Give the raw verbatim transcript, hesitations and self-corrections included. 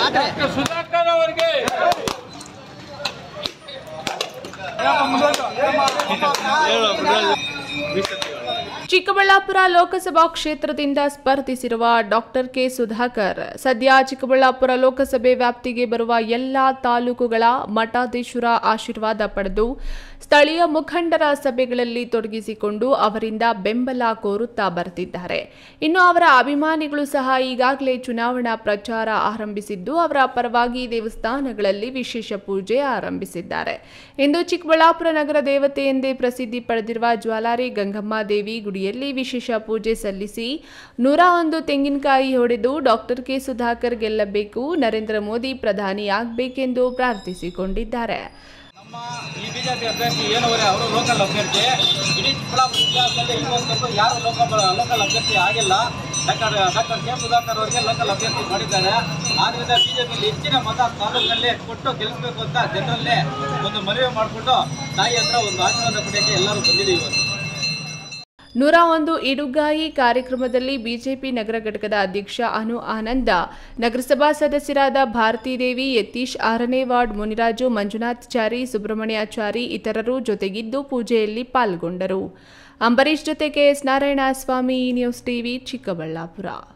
ಸುಧಾಕರ್ ಅವರಿಗೆ ಚಿಕ್ಕಬಳ್ಳಾಪುರ ಲೋಕಸಭಾ ಕ್ಷೇತ್ರದಿಂದ ಸ್ಪರ್ಧಿಸಿರುವ ಡಾಕ್ಟರ್ ಕೆ ಸುಧಾಕರ್ ಸದ್ಯ ಚಿಕ್ಕಬಳ್ಳಾಪುರ ಲೋಕಸಭೆ ವ್ಯಾಪ್ತಿಗೆ ಬರುವ ಎಲ್ಲಾ ತಾಲೂಕುಗಳ ಮಠಾಧೀಶರ ಆಶೀರ್ವಾದ ಪಡೆದು ಸ್ಥಳೀಯ ಮುಖಂಡರ ಸಭೆಗಳಲ್ಲಿ ತೊಡಗಿಸಿಕೊಂಡು ಅವರಿಂದ ಬೆಂಬಲ ಕೋರುತ್ತಾ ಬರುತ್ತಿದ್ದಾರೆ. ಇನ್ನು ಅವರ ಅಭಿಮಾನಿಗಳು ಸಹ ಈಗಾಗಲೇ ಚುನಾವಣಾ ಪ್ರಚಾರ ಆರಂಭಿಸಿದ್ದು ಅವರ ಪರವಾಗಿ ದೇವಸ್ಥಾನಗಳಲ್ಲಿ ವಿಶೇಷ ಪೂಜೆ ಆರಂಭಿಸಿದ್ದಾರೆ. ಇಂದು ಚಿಕ್ಕಬಳ್ಳಾಪುರ ನಗರ ದೇವತೆ ಎಂದೇ ಪ್ರಸಿದ್ಧಿ ಪಡೆದಿರುವ ಜ್ವಾಲಾರಿ ಗಂಗಮ್ಮ ದೇವಿ ಗುಡಿಯಲ್ಲಿ ವಿಶೇಷ ಪೂಜೆ ಸಲ್ಲಿಸಿ ನೂರ ಒಂದು ತೆಂಗಿನಕಾಯಿ ಹೊಡೆದು ಡಾಕ್ಟರ್ ಕೆ ಸುಧಾಕರ್ ಗೆಲ್ಲಬೇಕು, ನರೇಂದ್ರ ಮೋದಿ ಪ್ರಧಾನಿಯಾಗಬೇಕೆಂದು ಪ್ರಾರ್ಥಿಸಿಕೊಂಡಿದ್ದಾರೆ. ನಮ್ಮ ಈ ಬಿಜೆಪಿ ಅಭ್ಯರ್ಥಿ ಏನವರೇ ಅವರು ಲೋಕಲ್ ಅಭ್ಯರ್ಥಿ. ಇಡೀ ಚಿಕ್ಕಬಳ್ಳಾಪುರ ಜಿಲ್ಲೆಯಲ್ಲಿ ಇವತ್ತು ಯಾರು ಲೋಕಲ್ ಲೋಕಲ್ ಅಭ್ಯರ್ಥಿ ಆಗಿಲ್ಲ. ಡಾಕ್ಟರ್ ಡಾಕ್ಟರ್ ಕೆ ಸುಧಾಕರ್ ಅವರಿಗೆ ಲೋಕಲ್ ಅಭ್ಯರ್ಥಿ ಮಾಡಿದ್ದಾರೆ. ಆದ್ದರಿಂದ ಬಿಜೆಪಿಯಲ್ಲಿ ಹೆಚ್ಚಿನ ಮತ ತಾಲೂಕಲ್ಲೇ ಕೊಟ್ಟು ಗೆಲ್ಲಿಸಬೇಕು ಅಂತ ಜನರಲ್ಲೇ ಒಂದು ಮನವಿ ಮಾಡಿಕೊಂಡು ತಾಯಿ ಹತ್ರ ಒಂದು ಆಶೀರ್ವಾದ ಪಡೆಯಕ್ಕೆ ಎಲ್ಲರೂ ಬಂದಿದ್ದೀವಿ ಇವತ್ತು. ನೂರ ಒಂದು ಇಡುಗಾಯಿ ಕಾರ್ಯಕ್ರಮದಲ್ಲಿ ಬಿಜೆಪಿ ನಗರ ಘಟಕದ ಅಧ್ಯಕ್ಷ ಅನು ಆನಂದ, ನಗರಸಭಾ ಸದಸ್ಯರಾದ ಭಾರತೀದೇವಿ, ಯತೀಶ್, ಆರನೇ ವಾರ್ಡ್ ಮುನಿರಾಜು, ಮಂಜುನಾಥಾಚಾರಿ, ಸುಬ್ರಹ್ಮಣ್ಯಾಚಾರಿ ಇತರರು ಜೊತೆಗಿದ್ದು ಪೂಜೆಯಲ್ಲಿ ಪಾಲ್ಗೊಂಡರು. ಅಂಬರೀಶ್ ಜೊತೆ KS Narayana Swamy, news TV, Chikkaballapur.